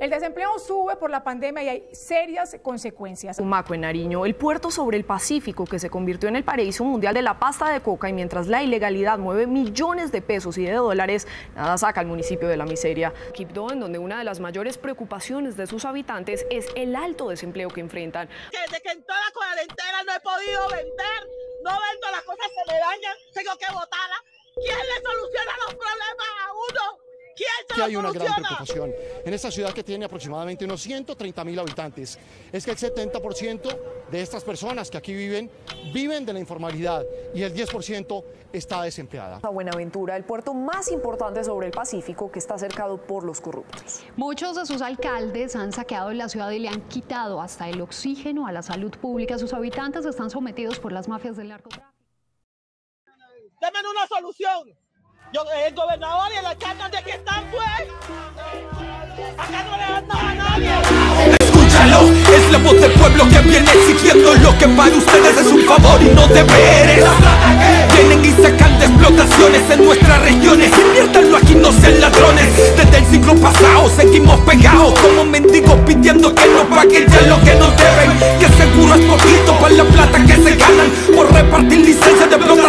El desempleo sube por la pandemia y hay serias consecuencias. Tumaco, en Nariño, el puerto sobre el Pacífico que se convirtió en el paraíso mundial de la pasta de coca, y mientras la ilegalidad mueve millones de pesos y de dólares, nada saca al municipio de la miseria. Quibdó, en donde una de las mayores preocupaciones de sus habitantes es el alto desempleo que enfrentan. Desde que en toda la cuarentena no he podido vender, no vendo, las cosas se me dañan, tengo que botarlas. ¿Quién le soluciona los problemas a uno? ¿Quién se lo Hay una soluciona? gran preocupación en esta ciudad que tiene aproximadamente unos 130.000 habitantes. Es que el 70% de estas personas que aquí viven de la informalidad y el 10% está desempleada. A Buenaventura, el puerto más importante sobre el Pacífico, que está cercado por los corruptos. Muchos de sus alcaldes han saqueado la ciudad y le han quitado hasta el oxígeno a la salud pública. Sus habitantes están sometidos por las mafias del narcotráfico. Denme una solución. El gobernador y el alcalde de aquí están, pues. Acá no le dan nada a nadie. Escúchalo, es la voz del pueblo que viene exigiendo lo que para ustedes es un favor y no deberes. Vienen y sacan de explotaciones en nuestras regiones. Inviértanlo aquí, no sean ladrones. Desde el siglo pasado seguimos pegados como mendigos pidiendo que nos paguen ya lo que nos deben. Que seguro es poquito para la plata que se ganan por repartir licencias de bloques.